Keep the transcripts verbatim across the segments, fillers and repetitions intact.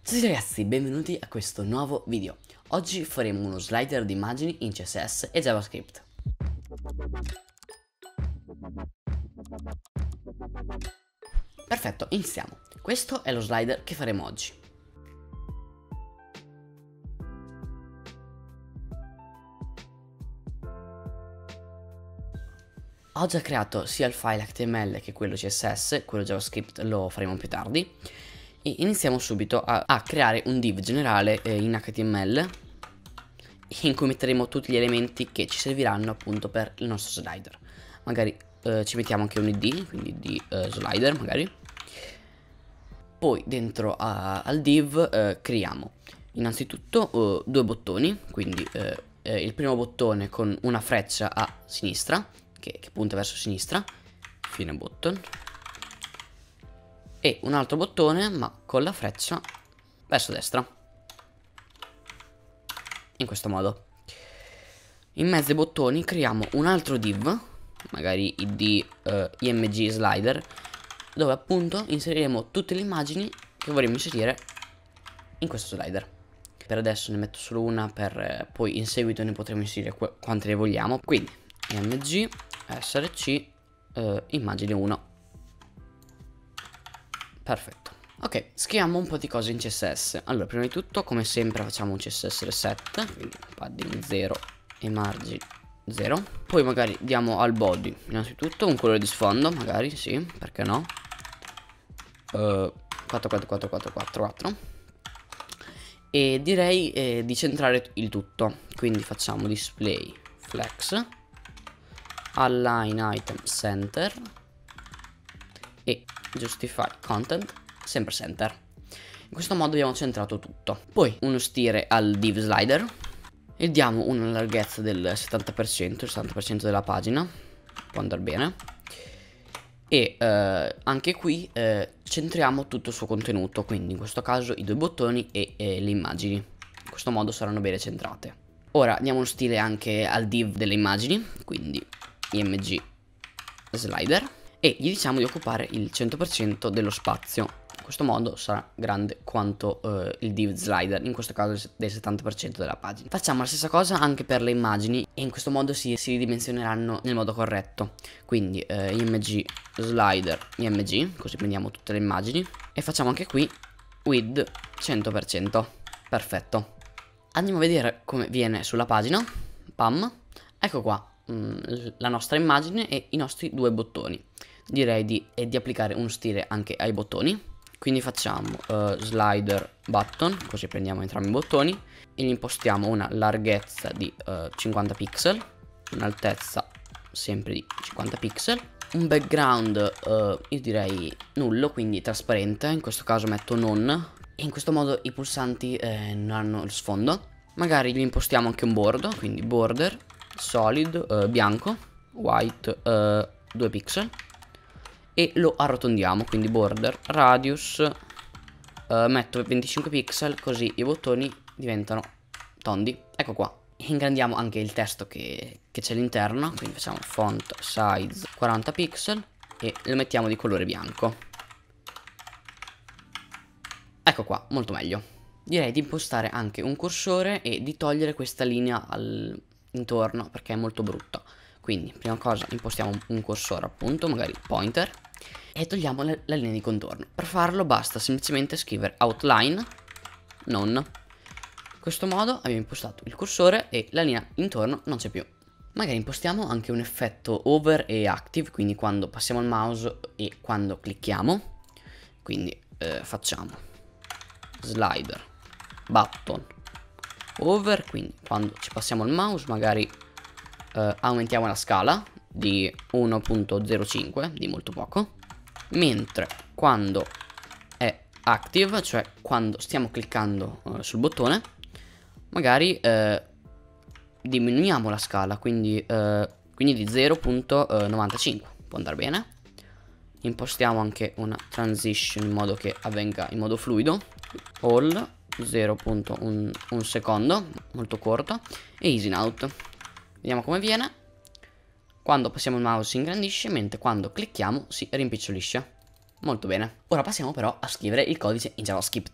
Ciao ragazzi, benvenuti a questo nuovo video. Oggi faremo uno slider di immagini in C S S e JavaScript. Perfetto, iniziamo. Questo è lo slider che faremo oggi. Ho già creato sia il file H T M L che quello C S S, quello JavaScript lo faremo più tardi. E iniziamo subito a, a creare un div generale eh, in H T M L in cui metteremo tutti gli elementi che ci serviranno appunto per il nostro slider. Magari eh, ci mettiamo anche un I D, quindi di eh, slider magari. Poi dentro a, al div eh, creiamo innanzitutto eh, due bottoni, quindi eh, eh, il primo bottone con una freccia a sinistra che, che punta verso sinistra, fine button, e un altro bottone ma con la freccia verso destra, in questo modo. In mezzo ai bottoni creiamo un altro div, magari id uh, img slider, dove appunto inseriremo tutte le immagini che vorremmo inserire in questo slider. Per adesso ne metto solo una, per eh, poi in seguito ne potremo inserire qu quante ne vogliamo. Quindi img src uh, immagine uno. Perfetto. Ok, scriviamo un po' di cose in C S S. Allora, prima di tutto, come sempre, facciamo un C S S reset, quindi padding zero e margin zero. Poi magari diamo al body innanzitutto un colore di sfondo, magari, sì, perché no? Uh, quattro quattro quattro quattro quattro quattro. E direi eh, di centrare il tutto. Quindi facciamo display flex, align item center e justify content sempre center. In questo modo abbiamo centrato tutto. Poi uno stile al div slider e diamo una larghezza del settanta per cento, il settanta per cento della pagina, può andare bene. E eh, anche qui eh, centriamo tutto il suo contenuto, quindi in questo caso i due bottoni e eh, le immagini. In questo modo saranno bene centrate. Ora diamo uno stile anche al div delle immagini, quindi img slider, e gli diciamo di occupare il cento per cento dello spazio. In questo modo sarà grande quanto eh, il div slider, in questo caso del settanta per cento della pagina. Facciamo la stessa cosa anche per le immagini e in questo modo si, si ridimensioneranno nel modo corretto. Quindi eh, img slider img, così prendiamo tutte le immagini, e facciamo anche qui width cento per cento. Perfetto. Andiamo a vedere come viene sulla pagina. Pam, ecco qua mh, la nostra immagine e i nostri due bottoni. Direi di, eh, di applicare uno stile anche ai bottoni. Quindi facciamo uh, slider button, così prendiamo entrambi i bottoni e gli impostiamo una larghezza di uh, cinquanta pixel, un'altezza sempre di cinquanta pixel, un background uh, io direi nullo, quindi trasparente, in questo caso metto non, e in questo modo i pulsanti eh, non hanno lo sfondo. Magari gli impostiamo anche un bordo, quindi border solid uh, bianco, white uh, due pixel, e lo arrotondiamo, quindi border radius uh, metto venticinque pixel, così i bottoni diventano tondi. Ecco qua. Ingrandiamo anche il testo che c'è all'interno, quindi facciamo font size quaranta pixel e lo mettiamo di colore bianco. Ecco qua, molto meglio. Direi di impostare anche un cursore e di togliere questa linea al intorno perché è molto brutta. Quindi prima cosa impostiamo un cursore, appunto, magari pointer, e togliamo la, la linea di contorno. Per farlo basta semplicemente scrivere outline non. In questo modo abbiamo impostato il cursore e la linea intorno non c'è più. Magari impostiamo anche un effetto over e active, quindi quando passiamo il mouse e quando clicchiamo. Quindi eh, facciamo slider button over, quindi quando ci passiamo il mouse magari Uh, aumentiamo la scala di uno virgola zero cinque, di molto poco, mentre quando è active, cioè quando stiamo cliccando uh, sul bottone, magari uh, diminuiamo la scala, quindi, uh, quindi di zero virgola novantacinque, può andare bene. Impostiamo anche una transition in modo che avvenga in modo fluido, all zero virgola uno secondo, molto corto, e easy out. Vediamo come viene. Quando passiamo il mouse si ingrandisce, mentre quando clicchiamo si rimpicciolisce. Molto bene. Ora passiamo però a scrivere il codice in JavaScript.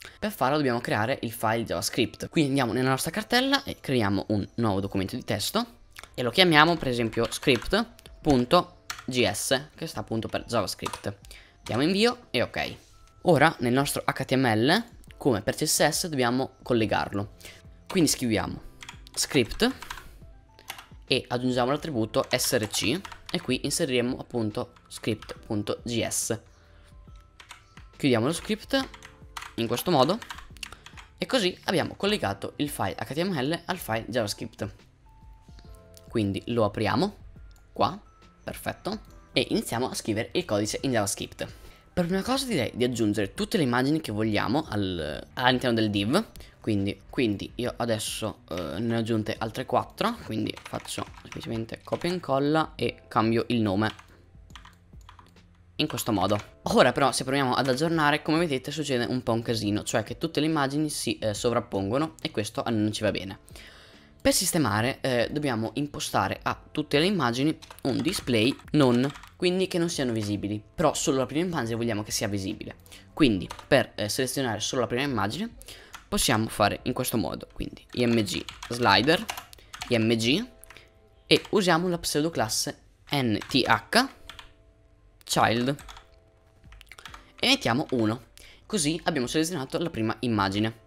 Per farlo dobbiamo creare il file JavaScript. Quindi andiamo nella nostra cartella e creiamo un nuovo documento di testo e lo chiamiamo per esempio script.gs, che sta appunto per JavaScript. Diamo invio e ok. Ora nel nostro H T M L, come per C S S, dobbiamo collegarlo. Quindi scriviamo script e aggiungiamo l'attributo src e qui inseriremo appunto script.gs. Chiudiamo lo script in questo modo e così abbiamo collegato il file H T M L al file JavaScript. Quindi lo apriamo qua, perfetto, e iniziamo a scrivere il codice in JavaScript. Per prima cosa direi di aggiungere tutte le immagini che vogliamo al, all'interno del div. Quindi, quindi io adesso eh, ne ho aggiunte altre quattro, quindi faccio semplicemente copia e incolla e cambio il nome in questo modo. Ora però se proviamo ad aggiornare, come vedete succede un po' un casino, cioè che tutte le immagini si eh, sovrappongono e questo a noi non ci va bene. Per sistemare eh, dobbiamo impostare a tutte le immagini un display non, quindi che non siano visibili, però solo la prima immagine vogliamo che sia visibile. Quindi per eh, selezionare solo la prima immagine possiamo fare in questo modo, quindi img slider img e usiamo la pseudoclasse nth child e mettiamo uno, così abbiamo selezionato la prima immagine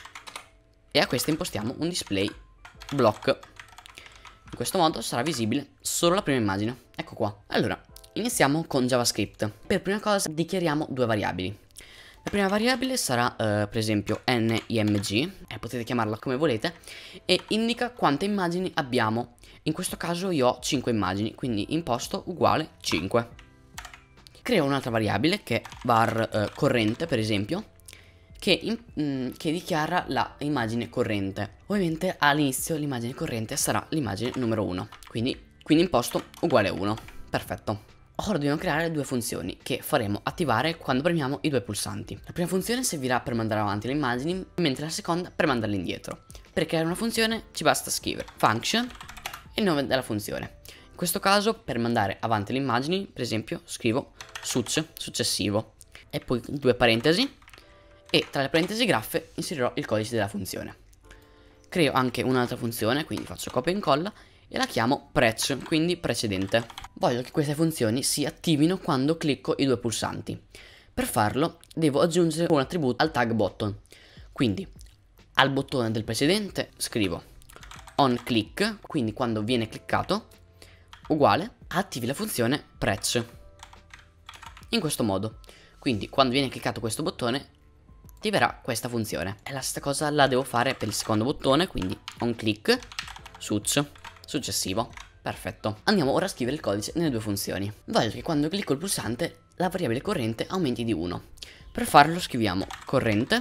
e a questa impostiamo un display block. In questo modo sarà visibile solo la prima immagine. Ecco qua. Allora iniziamo con JavaScript. Per prima cosa dichiariamo due variabili. La prima variabile sarà eh, per esempio nimg e potete chiamarla come volete e indica quante immagini abbiamo. In questo caso io ho cinque immagini, quindi imposto uguale cinque. Creo un'altra variabile che è var eh, corrente per esempio, che, in, mh, che dichiara la immagine corrente. Ovviamente all'inizio l'immagine corrente sarà l'immagine numero uno, quindi, quindi imposto uguale uno. Perfetto. Ora dobbiamo creare due funzioni che faremo attivare quando premiamo i due pulsanti. La prima funzione servirà per mandare avanti le immagini, mentre la seconda per mandarle indietro. Per creare una funzione ci basta scrivere function e il nome della funzione. In questo caso per mandare avanti le immagini, per esempio, scrivo suc, successivo, e poi due parentesi, e tra le parentesi graffe inserirò il codice della funzione. Creo anche un'altra funzione, quindi faccio copia e incolla, e la chiamo prec, quindi precedente. Voglio che queste funzioni si attivino quando clicco i due pulsanti. Per farlo devo aggiungere un attributo al tag button, quindi al bottone del precedente scrivo onClick, quindi quando viene cliccato, uguale, attivi la funzione prec. In questo modo, quindi quando viene cliccato questo bottone attiverà questa funzione. E la stessa cosa la devo fare per il secondo bottone, quindi onClick, suc, successivo. Perfetto. Andiamo ora a scrivere il codice nelle due funzioni. Voglio che quando clicco il pulsante la variabile corrente aumenti di uno. Per farlo scriviamo corrente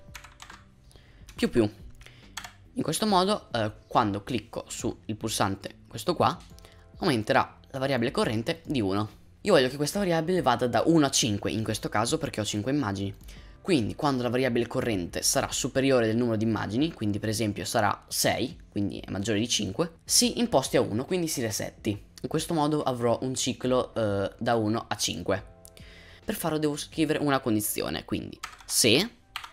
più più. In questo modo eh, quando clicco sul pulsante, questo qua, aumenterà la variabile corrente di uno. Io voglio che questa variabile vada da uno a cinque, in questo caso perché ho cinque immagini. Quindi quando la variabile corrente sarà superiore del numero di immagini, quindi per esempio sarà sei, quindi è maggiore di cinque, si imposti a uno, quindi si resetti. In questo modo avrò un ciclo eh, da uno a cinque. Per farlo devo scrivere una condizione, quindi se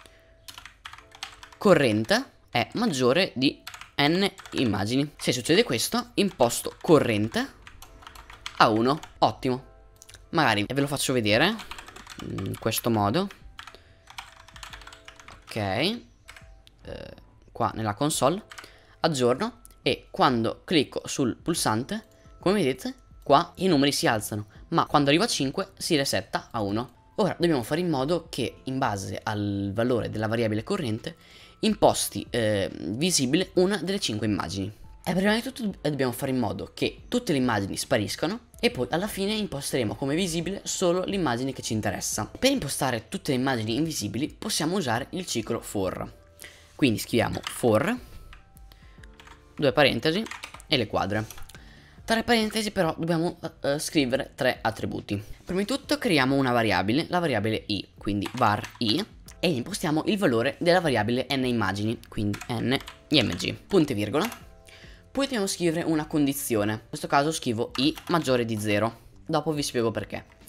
corrente è maggiore di n immagini. Se succede questo, imposto corrente a uno. Ottimo. Magari ve lo faccio vedere in questo modo. Ok, eh, qua nella console aggiorno e quando clicco sul pulsante, come vedete, qua i numeri si alzano, ma quando arrivo a cinque si resetta a uno. Ora dobbiamo fare in modo che in base al valore della variabile corrente imposti eh, visibile una delle cinque immagini. E prima di tutto dobbiamo fare in modo che tutte le immagini spariscano e poi alla fine imposteremo come visibile solo l'immagine che ci interessa. Per impostare tutte le immagini invisibili possiamo usare il ciclo for. Quindi scriviamo for, due parentesi e le quadre. Tra le parentesi però dobbiamo uh, scrivere tre attributi. Prima di tutto creiamo una variabile, la variabile i, quindi var i, e impostiamo il valore della variabile n immagini, quindi n img, punto e virgola. Poi dobbiamo scrivere una condizione, in questo caso scrivo i maggiore di zero, dopo vi spiego perché.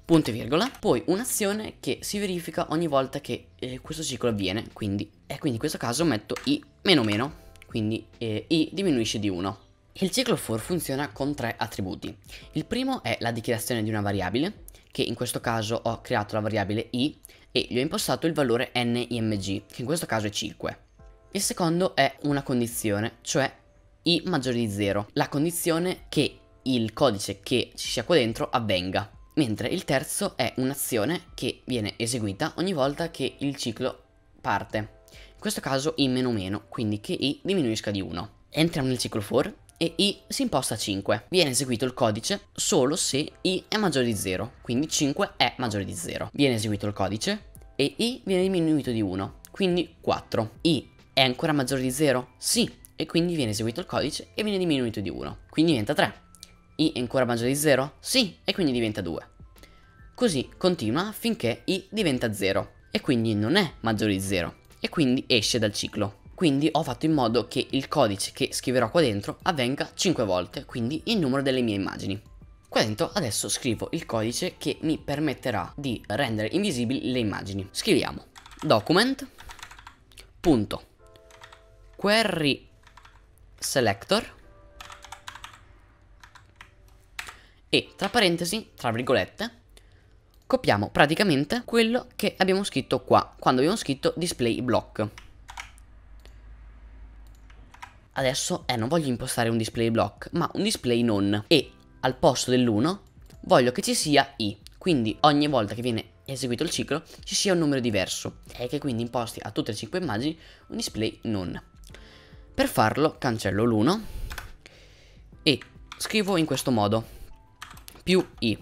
punto e virgola, poi un'azione che si verifica ogni volta che eh, questo ciclo avviene, quindi, e quindi in questo caso metto i meno meno, quindi eh, i diminuisce di uno. Il ciclo for funziona con tre attributi. Il primo è la dichiarazione di una variabile, che in questo caso ho creato la variabile i e gli ho impostato il valore nimg, che in questo caso è cinque. Il secondo è una condizione, cioè i maggiore di zero, la condizione che il codice che ci sia qua dentro avvenga. Mentre il terzo è un'azione che viene eseguita ogni volta che il ciclo parte. In questo caso i meno meno, quindi che i diminuisca di uno. Entriamo nel ciclo for e i si imposta a cinque. Viene eseguito il codice solo se i è maggiore di zero, quindi cinque è maggiore di zero. Viene eseguito il codice e i viene diminuito di uno, quindi quattro. I è ancora maggiore di zero? Sì, e quindi viene eseguito il codice e viene diminuito di uno, quindi diventa tre. I è ancora maggiore di zero? Sì, e quindi diventa due. Così continua finché i diventa zero e quindi non è maggiore di zero e quindi esce dal ciclo. Quindi ho fatto in modo che il codice che scriverò qua dentro avvenga cinque volte, quindi il numero delle mie immagini. Qua dentro adesso scrivo il codice che mi permetterà di rendere invisibili le immagini. Scriviamo document punto query selector e tra parentesi, tra virgolette, copiamo praticamente quello che abbiamo scritto qua, quando abbiamo scritto display block. Adesso eh, non voglio impostare un display block, ma un display non. E al posto dell'uno voglio che ci sia i. Quindi ogni volta che viene eseguito il ciclo ci sia un numero diverso. E che quindi imposti a tutte le cinque immagini un display non. Per farlo cancello l'uno e scrivo in questo modo. Più i.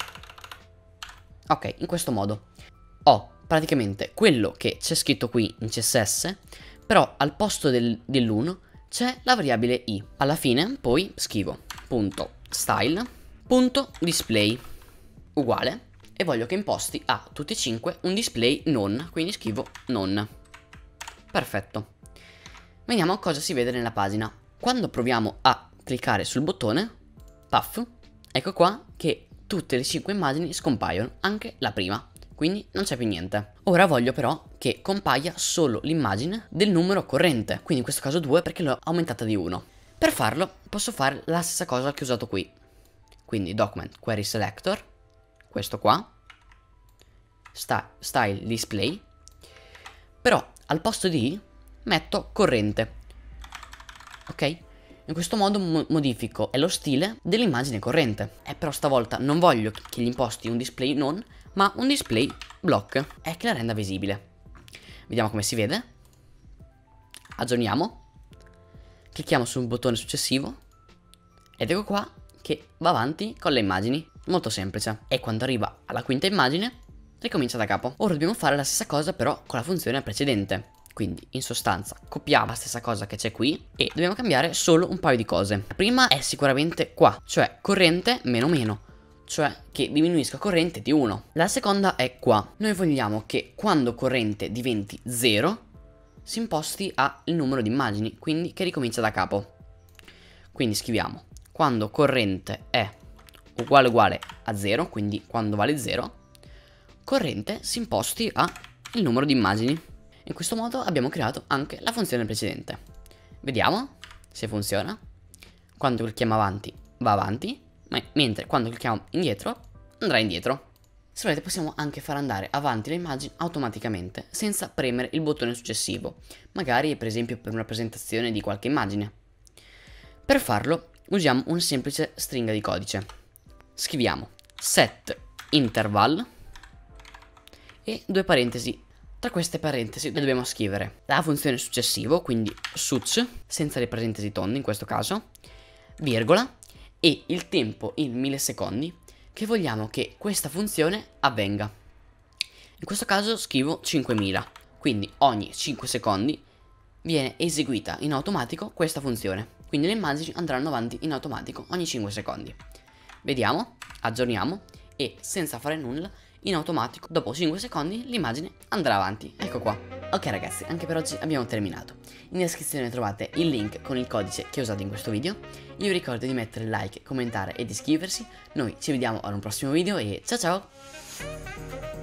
Ok, in questo modo ho praticamente quello che c'è scritto qui in C S S, però al posto del, dell'uno c'è la variabile i. Alla fine poi scrivo punto style punto display uguale e voglio che imposti a tutti e cinque un display non, quindi scrivo non. Perfetto. Vediamo cosa si vede nella pagina. Quando proviamo a cliccare sul bottone, puff, ecco qua che tutte le cinque immagini scompaiono, anche la prima. Quindi non c'è più niente. Ora voglio però che compaia solo l'immagine del numero corrente, quindi in questo caso due perché l'ho aumentata di uno. Per farlo posso fare la stessa cosa che ho usato qui. Quindi document query selector, questo qua, style display, però al posto di metto corrente. Ok? In questo modo mo modifico lo stile dell'immagine corrente. E però stavolta non voglio che gli imposti un display non, ma un display block e che la renda visibile. Vediamo come si vede. Aggiorniamo. Clicchiamo sul bottone successivo ed ecco qua che va avanti con le immagini. Molto semplice. E quando arriva alla quinta immagine ricomincia da capo. Ora dobbiamo fare la stessa cosa però con la funzione precedente. Quindi in sostanza copiamo la stessa cosa che c'è qui e dobbiamo cambiare solo un paio di cose. La prima è sicuramente qua, cioè corrente meno meno, cioè che diminuisca corrente di uno. La seconda è qua. Noi vogliamo che quando corrente diventi zero si imposti al numero di immagini, quindi che ricomincia da capo. Quindi scriviamo quando corrente è uguale uguale a zero, quindi quando vale zero, corrente si imposti al numero di immagini. In questo modo abbiamo creato anche la funzione precedente. Vediamo se funziona. Quando clicchiamo avanti va avanti, mentre quando clicchiamo indietro andrà indietro. Se volete possiamo anche far andare avanti le immagini automaticamente senza premere il bottone successivo, magari per esempio per una presentazione di qualche immagine. Per farlo usiamo una semplice stringa di codice. Scriviamo set interval e due parentesi. Tra queste parentesi dobbiamo scrivere la funzione successivo, quindi suc, senza le parentesi tonde in questo caso, virgola, e il tempo in millisecondi che vogliamo che questa funzione avvenga. In questo caso scrivo cinquemila, quindi ogni cinque secondi viene eseguita in automatico questa funzione, quindi le immagini andranno avanti in automatico ogni cinque secondi. Vediamo, aggiorniamo e senza fare nulla in automatico dopo cinque secondi l'immagine andrà avanti. Ecco qua. Ok ragazzi, anche per oggi abbiamo terminato. In descrizione trovate il link con il codice che ho usato in questo video. Io vi ricordo di mettere like, commentare ed iscriversi. Noi ci vediamo ad un prossimo video e ciao ciao!